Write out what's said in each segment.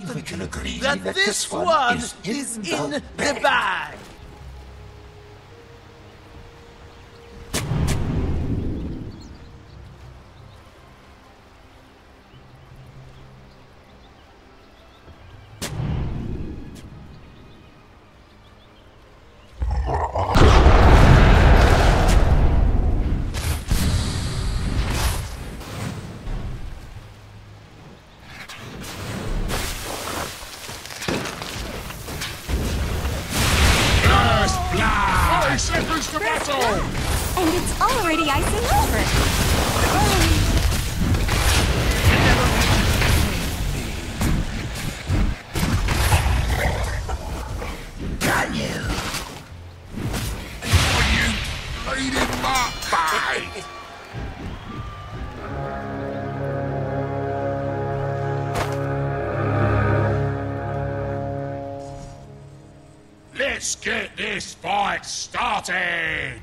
We can agree that this one is in the bag. Seconds to battle! And it's already icing over. Got you. Are you eating my pie? Let's get this fight started!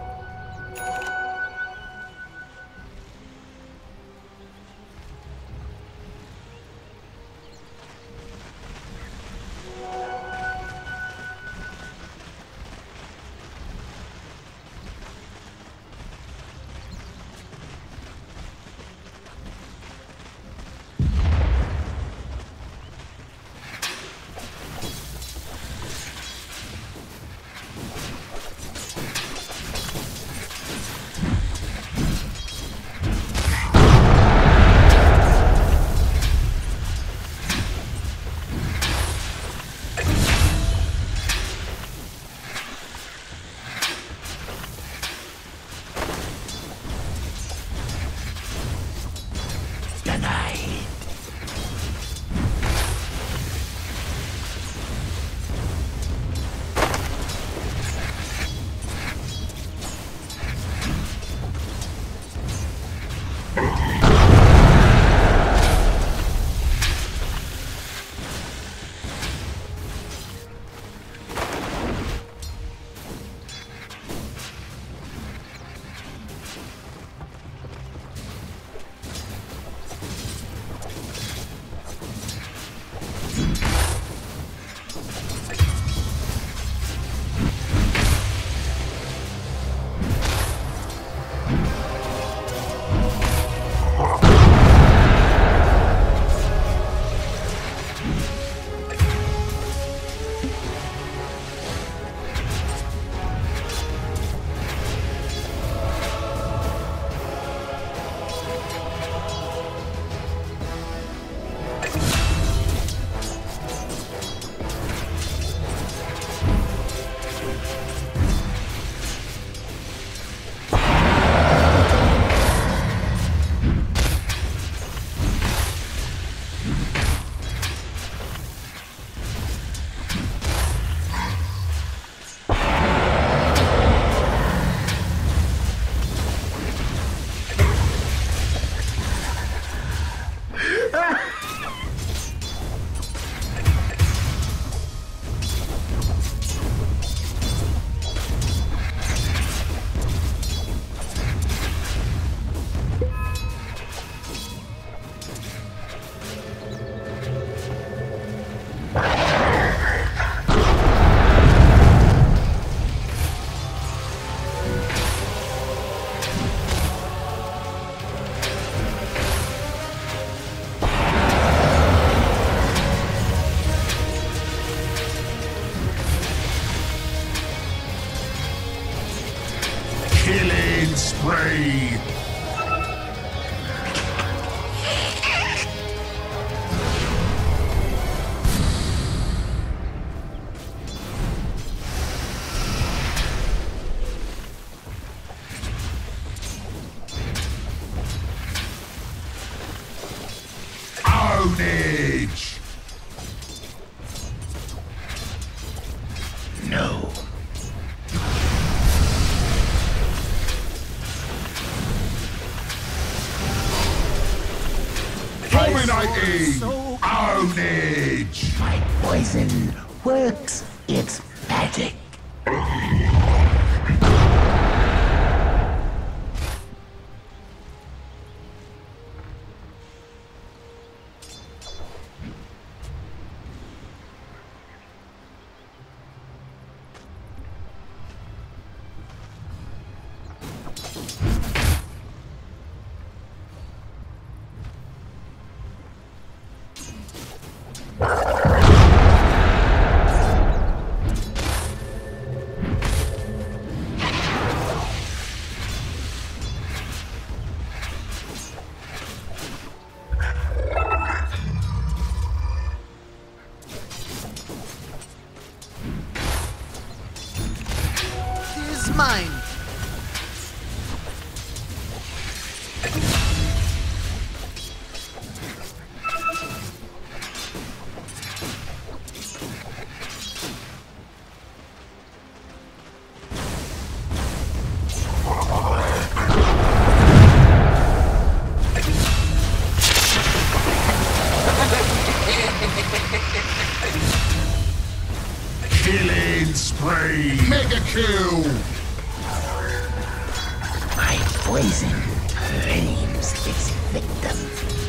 spree! Ownage! No. Dominating! Ownage! My poison works its magic. mine. Killing spree! Mega kill! My poison claims its victim.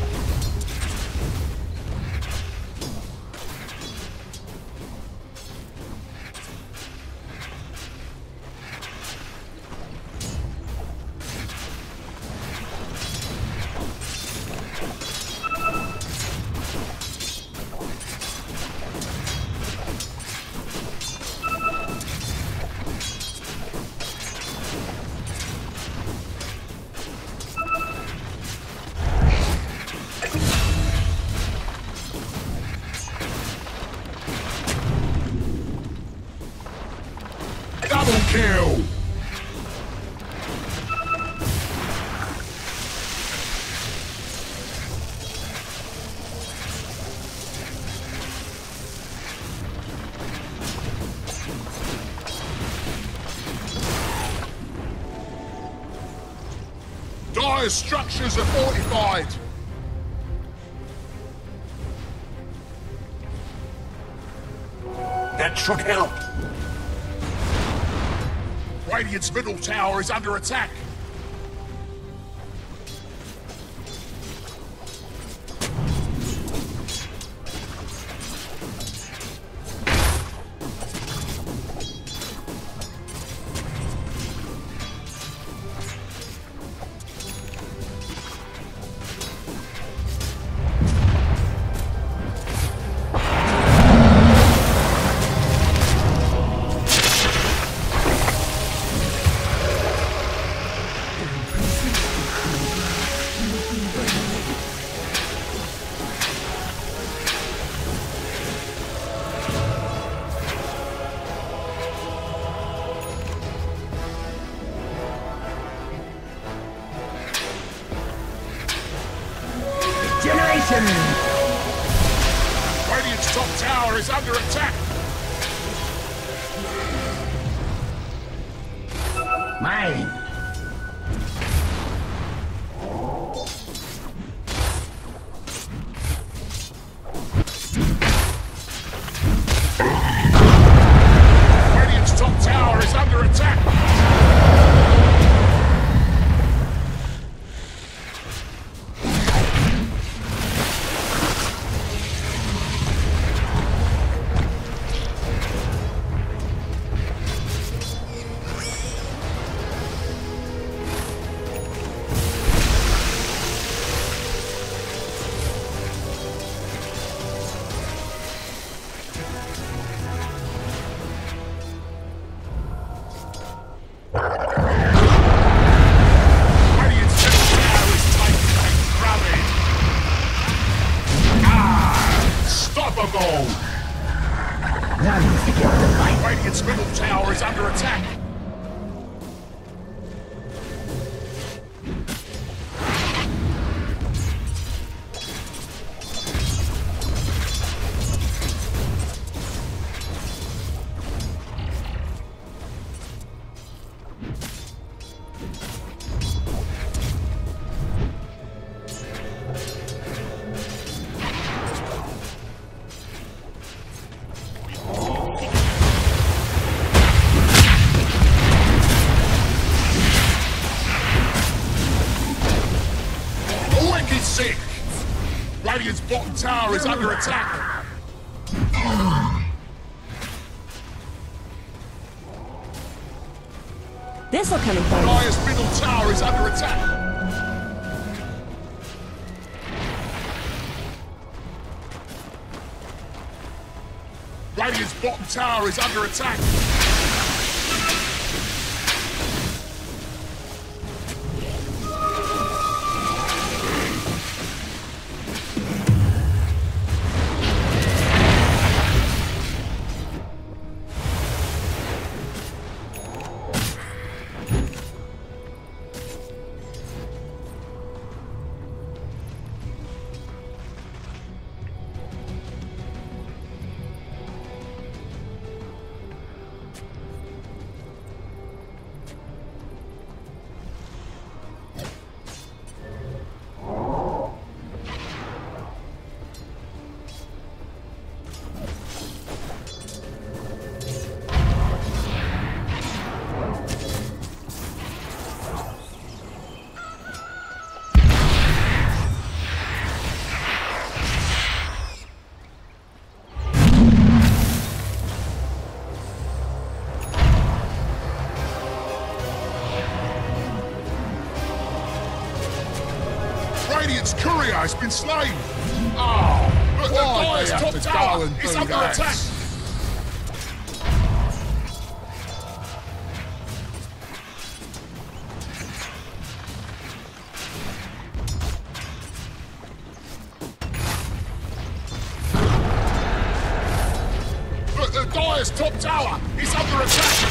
Double kill! Dire structures are fortified! That should help. Radiant's middle tower is under attack! Generation! Radiant's top tower is under attack! Mine! Radiant's top tower is under attack! Radiant's middle tower is taken and grabbing! Unstoppable! None to kill the light. Radiant's middle tower is under attack! Wicked sick! Radiant's bottom tower is under attack! This'll come in handy. Dire's middle tower is under attack! Radiant's bottom tower is under attack! courier has been slain. Oh, look, the Dire's top tower is under attack. Look, the Dire's top tower is under attack.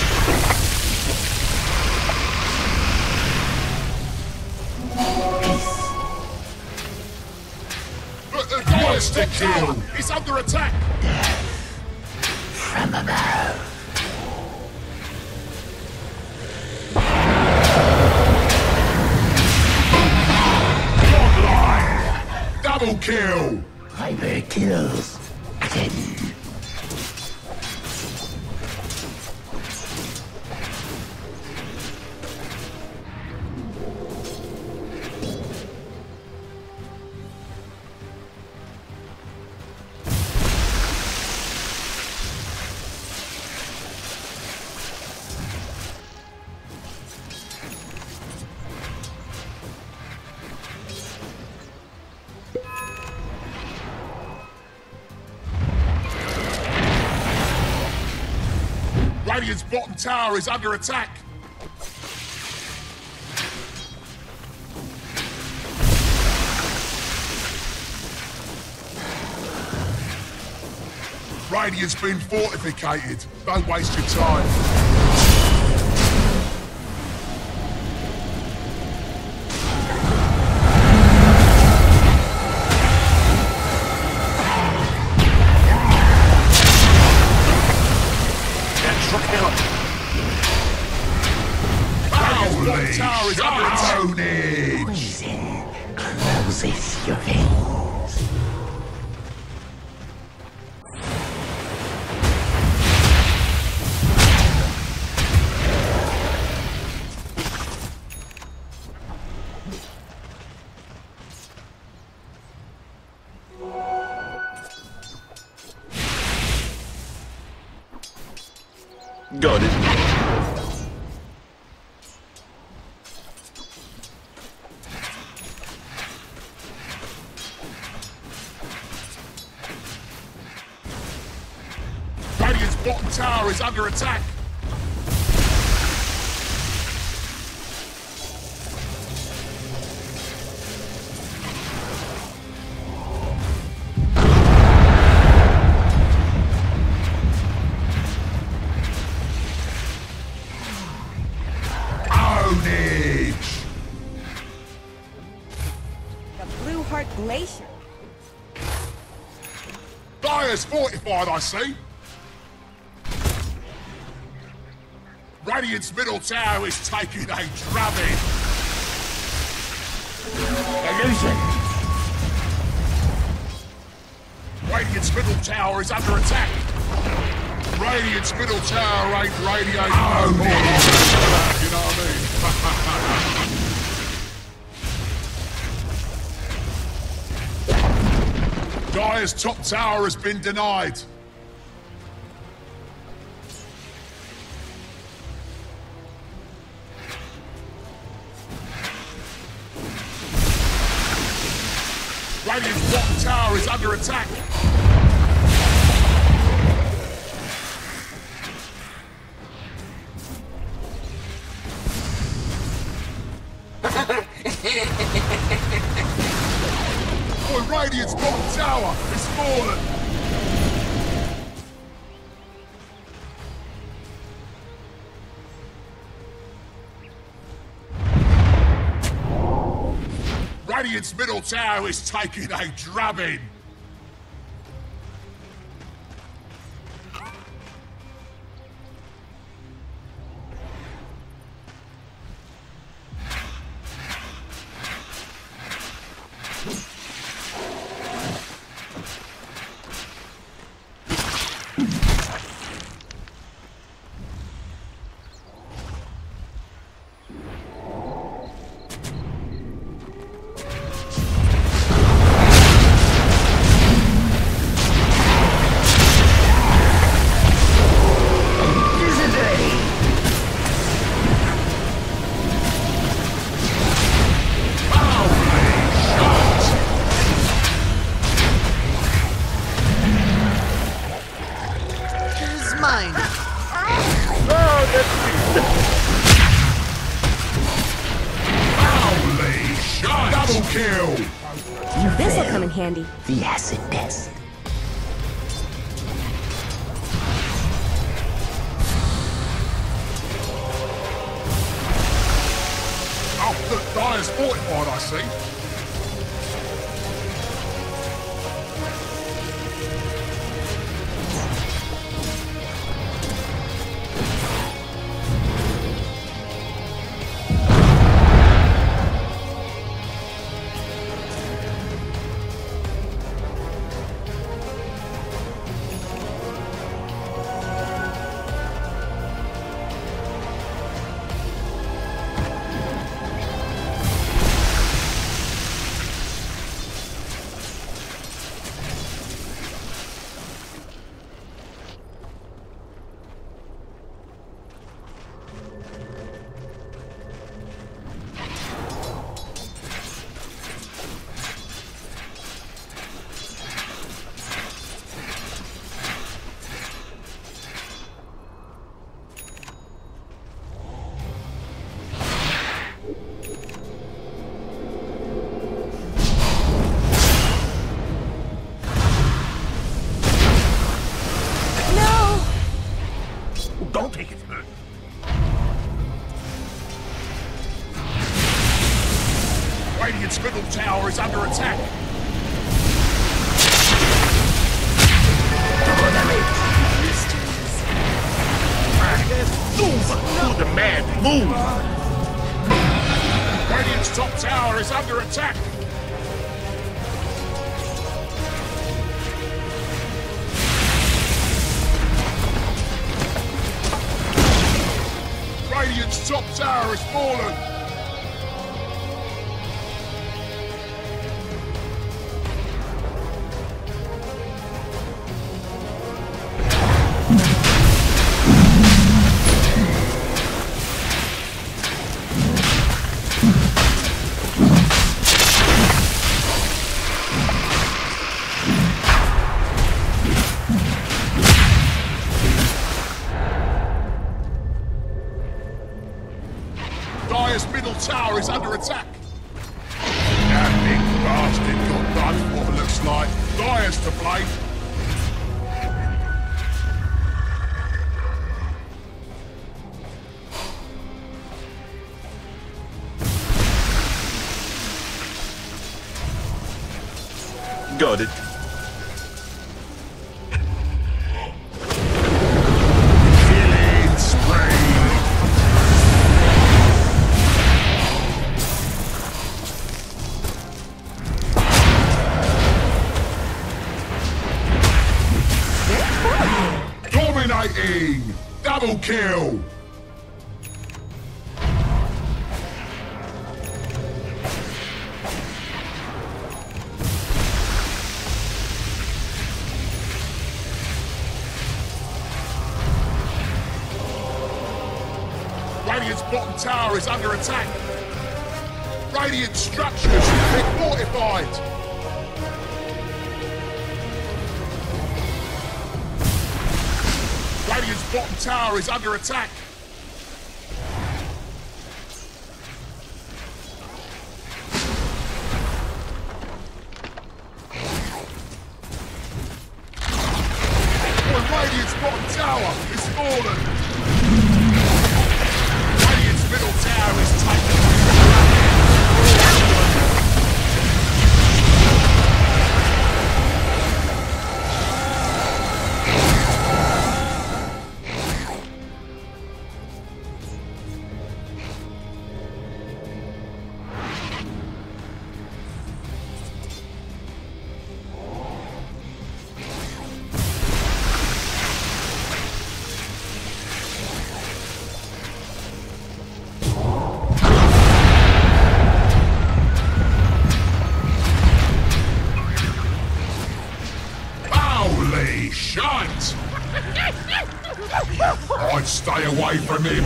Look, the Dire's top tower is under attack. From above. Godlike! Double kill! Hyper kills. Again. Radiant's bottom tower is under attack. Radiant's been fortificated. Don't waste your time. Tower is under attack. Poison closes your veins. Got it. Radiant's bottom tower is under attack. Ownage! The Blue Heart Glacier. Dire's fortified, I see. Radiant's middle tower is taking a drubbing. Illusion. Radiant's middle tower is under attack. Radiant's middle tower ain't radiating no more. You know what I mean? Dire's top tower has been denied. Radiant's bottom tower is under attack. Boy, Radiant's bottom tower is fallen. Radiant's middle tower is taking a drubbing. mine. Holy shit! Double kill! This'll come in handy. The acid test. Oh, the Dyer's fortified, I see. Don't take it. Radiant's middle tower is under attack. Move to the man. Move. Radiant's top tower is under attack. Radiant's top tower has fallen. Dyer's middle tower is under attack. That big bastard got done, what it looks like. Dyer's to blame. Got it. Killing spree. Dominating! Double kill! Radiant's bottom tower is under attack. Radiant structures have been fortified. Radiant's bottom tower is under attack. Radiant's bottom tower is fallen. Radiant's middle tower is taken. Holy shit! I'd stay away from him.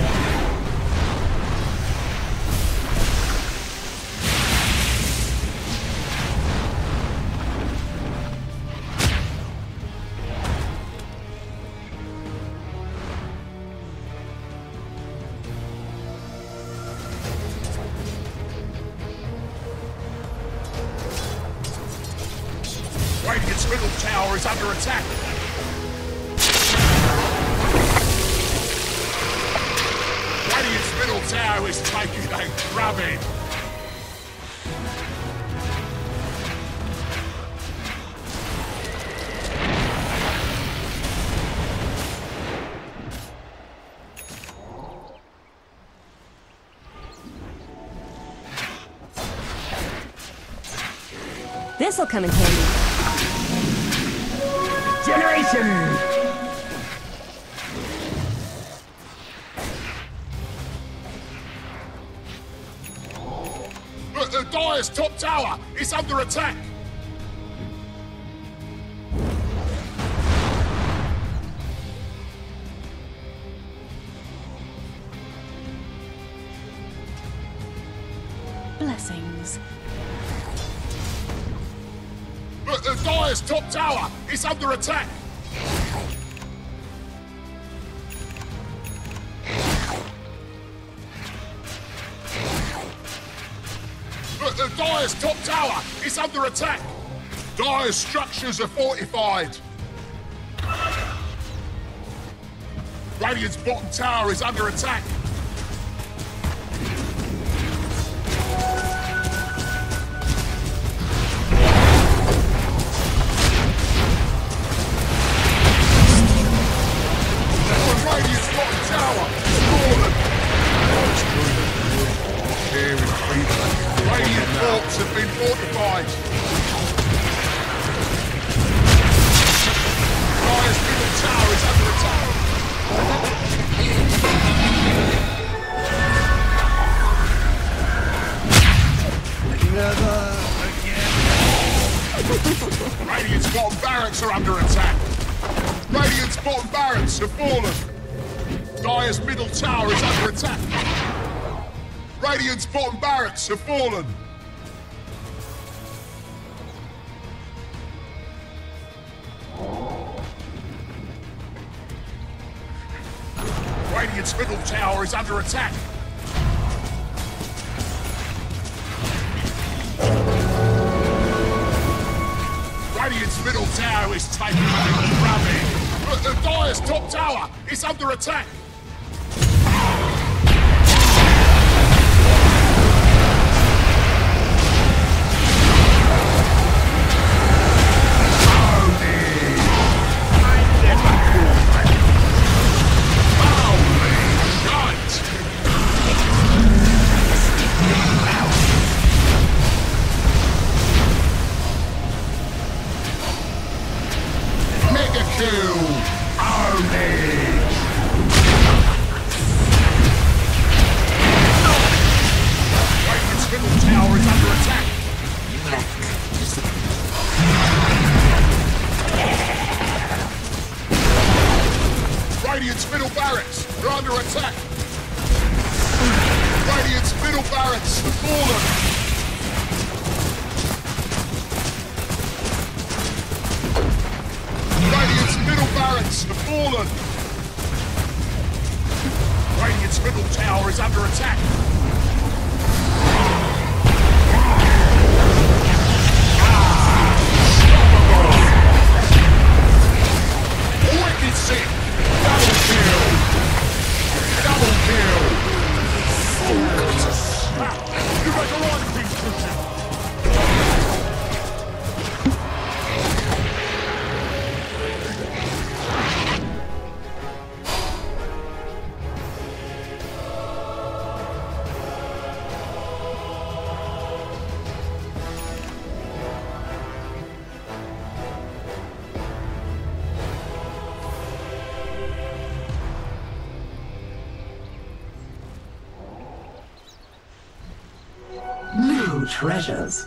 under attack. Radiant's middle tower is taking a drubbing. This'll come in handy. Generation! The Dire's top tower is under attack. Blessings. The Dire's top tower is under attack. The Dire's top tower is under attack. Dire's structures are fortified. Radiant's bottom tower is under attack. Radiant's bottom tower is fallen. Radiant forts have been fortified. Dire's middle tower is under attack. Never again. Radiant's bottom barracks are under attack. Radiant's bottom barracks have fallen. Dire's middle tower is under attack. Radiant's bottom barracks have fallen. Radiant's middle tower is under attack. Radiant's middle tower is taking a drubbing. The Dire's top tower is under attack. Radiant's middle barracks are under attack. Radiant's middle barracks have fallen. Radiant's middle barracks have fallen. Radiant's middle tower is under attack. Wicked sick. Double kill! Double kill! You make a lot of things, Christian! New treasures.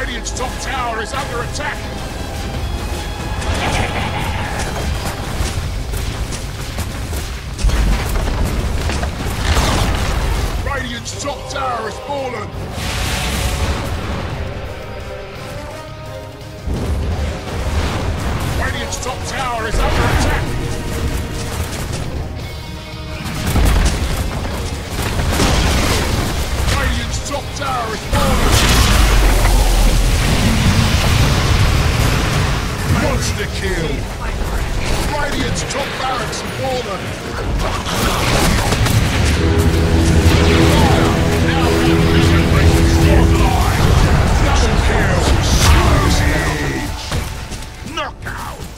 Radiant's top tower is under attack. Radiant's top tower has fallen. Radiant's top tower is under attack. Radiant's top tower is fallen. Monster kill. Radiant's top barracks have fallen. Now Godlike. Double kill. Knockout.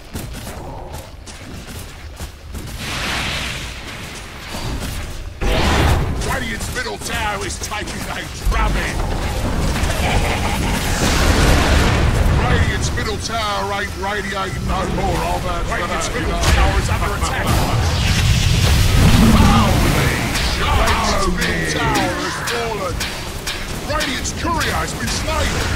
Radiant's middle tower is taking a drubbing. Radiant's middle tower ain't radiating no more. Radiant's middle tower is under attack. Radiant's middle tower has fallen. Radiant's courier has been slain.